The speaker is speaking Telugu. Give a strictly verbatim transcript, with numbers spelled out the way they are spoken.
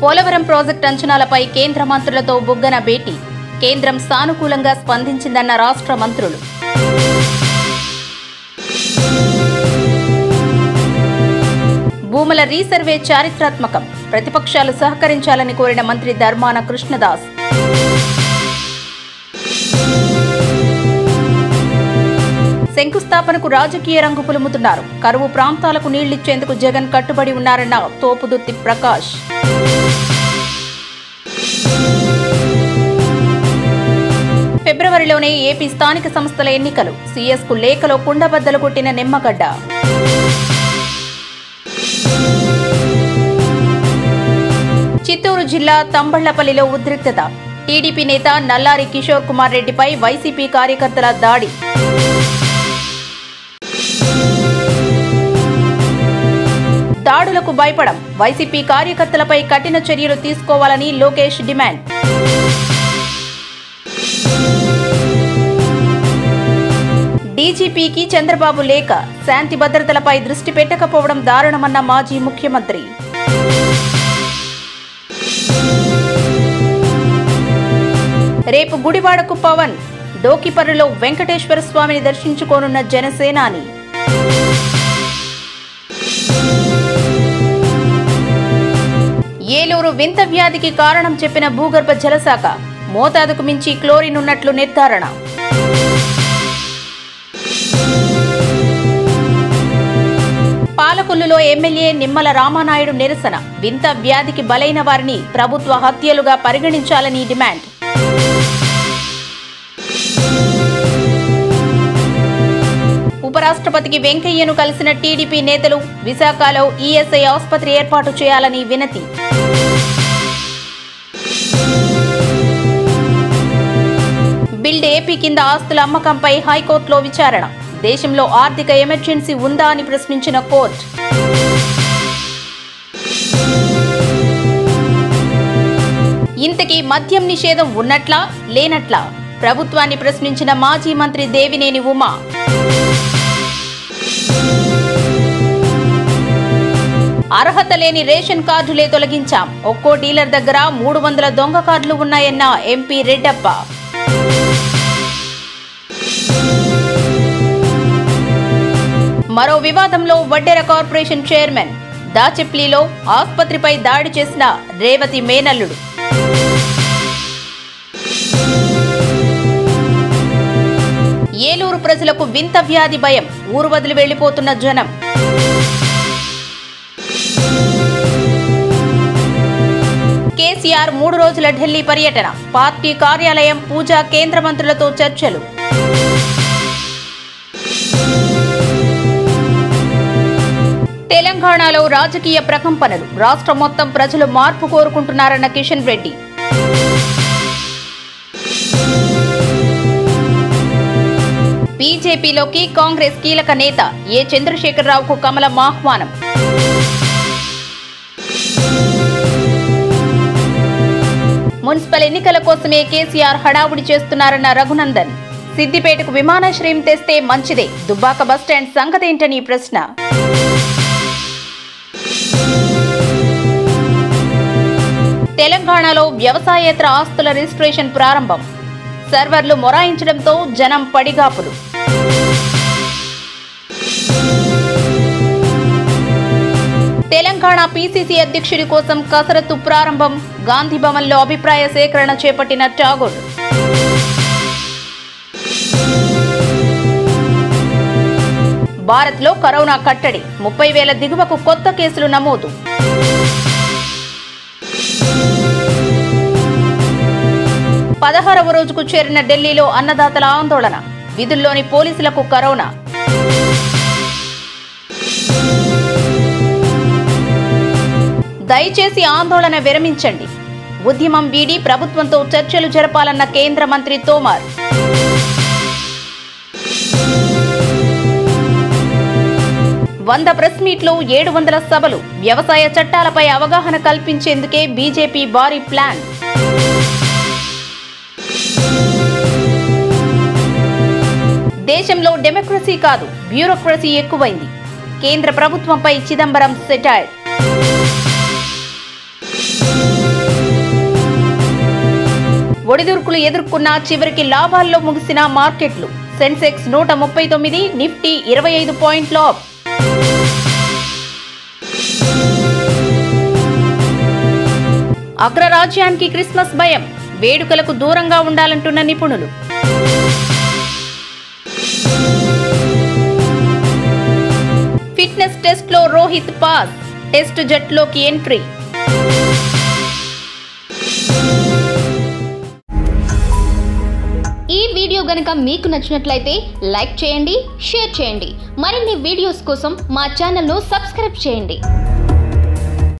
పోలవరం ప్రాజెక్టు అంచనాలపై కేంద్ర మంత్రులతో బుగ్గన భేటీ. కేంద్రం సానుకూలంగా స్పందించిందన్న రాష్ట్ర మంత్రులు. భూముల రీసర్వే చారిత్రాత్మకం. ప్రతిపక్షాలు సహకరించాలని కోరిన మంత్రి ధర్మాన కృష్ణదాస్. శంకుస్థాపనకు రాజకీయ రంగు పులుముతున్నారు. కరువు ప్రాంతాలకు నీళ్లిచ్చేందుకు జగన్ కట్టుబడి ఉన్నారన్న తోపుదుర్తి ప్రకాష్. ఫిబ్రవరిలోనే ఏపీ స్థానిక సంస్థల ఎన్నికలు. సీఎస్ కు లేఖలో కుండబద్దలు కొట్టిన నిమ్మగడ్డ. చిత్తూరు జిల్లా తంబళ్లపల్లిలో ఉద్రిక్తత. టీడీపీ నేత నల్లారి కిషోర్ కుమార్ రెడ్డిపై వైసీపీ కార్యకర్తల దాడి. దాడులకు భయపడం. వైసీపీ కార్యకర్తలపై కఠిన చర్యలు తీసుకోవాలని లోకేష్ డిమాండ్. డీజీపీకి చంద్రబాబు లేఖ. శాంతి భద్రతలపై దృష్టి పెట్టకపోవడం దారుణమన్న మాజీ ముఖ్యమంత్రి. రేపు గుడివాడకు పవన్. డోకిపర్రులో వెంకటేశ్వర స్వామిని దర్శించుకోనున్న జనసేనాని. ఏలూరు వింత వ్యాధికి కారణం చెప్పిన భూగర్భ జలశాఖ. మోతాదుకు మించి క్లోరిన్ ఉన్నట్లు నిర్ధారణ. పాలకొల్లులో ఎమ్మెల్యే నిమ్మల రామానాయుడు నిరసన. వింత వ్యాధికి బలైన వారిని ప్రభుత్వ హత్యలుగా పరిగణించాలని డిమాండ్. ఉపరాష్ట్రపతికి వెంకయ్యను కలిసిన టీడీపీ నేతలు. విశాఖలో ఈఎస్ఐ ఆసుపత్రి ఏర్పాటు చేయాలని వినతి. బిల్డ్ ఏపీ కింద ఆస్తుల అమ్మకంపై హైకోర్టులో విచారణ. దేశంలో ఆర్థిక ఎమర్జెన్సీ ఉందా అని ప్రశ్నించిన కోర్టు. ఇంతకీ మద్యం నిషేధం ఉన్నట్లా లేనట్లా? ప్రభుత్వాన్ని ప్రశ్నించిన మాజీ మంత్రి దేవినేని ఉమా. అర్హత లేని రేషన్ కార్డులే తొలగించాం. ఒక్కో డీలర్ దగ్గర మూడు వందల దొంగ కార్డులు ఉన్నాయన్న ఎంపీ రెడ్డప్ప. మరో వివాదంలో వడ్డెర కార్పొరేషన్ చైర్మన్. దాచెప్లీలో ఆసుపత్రిపై దాడి చేసిన రేవతి మేనల్లుడు. ఏలూరు ప్రజలకు వింత వ్యాధి భయం. ఊరు వదిలి వెళ్లిపోతున్న జనం. కేసీఆర్ మూడు రోజుల ఢిల్లీ పర్యటన. పార్టీ కార్యాలయం, పూజా కేంద్ర మంత్రులతో చర్చలు. తెలంగాణలో రాజకీయ ప్రకంపనలు. రాష్ట్రం మొత్తం ప్రజలు మార్పు కోరుకుంటున్నారన్న కిషన్ రెడ్డి. బీజేపీలోకి కాంగ్రెస్ కీలక నేత ఏ చంద్రశేఖరరావుకు కమలం ఆహ్వానం. మున్సిపల్ ఎన్నికల కోసమే కేసీఆర్ హడావుడి చేస్తున్నారన్న రఘునందన్. సిద్దిపేటకు విమానాశ్రయం తెస్తే మంచిదే. దుబ్బాక బస్టాండ్ సంగతేంటని ప్రశ్న. తెలంగాణలో వ్యవసాయేతర ఆస్తుల రిజిస్ట్రేషన్ ప్రారంభం. సర్వర్లు మొరాయించడంతో జనం పడిగాపులు. తెలంగాణ పీసీసీ అధ్యక్షుడి కోసం కసరత్తు ప్రారంభం. గాంధీ భవన్లో అభిప్రాయ సేకరణ చేపట్టిన ఠాగూర్. భారత్లో కరోనా కట్టడి. ముప్పై వేల దిగువకు కొత్త కేసులు నమోదు. పదహారవ రోజుకు చేరిన ఢిల్లీలో అన్నదాతల ఆందోళన. విధుల్లోని పోలీసులకు కరోనా. దయచేసి ఆందోళన విరమించండి. ఉద్యమం వీడి ప్రభుత్వంతో చర్చలు జరపాలన్న కేంద్ర మంత్రి తోమార్. వంద ప్రెస్ మీట్లు, ఏడు వందల సభలు. వ్యవసాయ చట్టాలపై అవగాహన కల్పించేందుకే బీజేపీ భారీ ప్లాన్. దేశంలో డెమోక్రసీ కాదు, బ్యూరోక్రసీ ఎక్కువైంది. కేంద్ర ప్రభుత్వంపై చిదంబరం సెటైర్. ఒడిదుడుకులు ఎదుర్కొన్న చివరికి లాభాల్లో ముగిసిన మార్కెట్లు. సెన్సెక్స్ నూట ముప్పై తొమ్మిది, నిఫ్టీ ఇరవై ఐదు పాయింట్ల అప్. అగ్రరాజ్యానికి క్రిస్మస్ భయం, వేడుకలకు దూరంగా ఉండాలంటున్న నిపుణులు. ఫిట్నెస్ టెస్ట్లో రోహిత్ పాస్, టెస్ట్ జట్టులోకి ఎంట్రీ. ఈ వీడియో గనుక మీకు నచ్చినట్లయితే లైక్ చేయండి, షేర్ చేయండి. మరిన్ని వీడియోస్ కోసం మా ఛానల్ను సబ్స్క్రైబ్ చేయండి.